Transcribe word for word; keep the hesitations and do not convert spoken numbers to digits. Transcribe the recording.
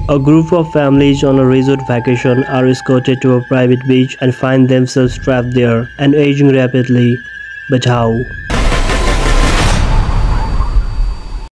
A group of families on a resort vacation are escorted to a private beach and find themselves trapped there and aging rapidly. But how?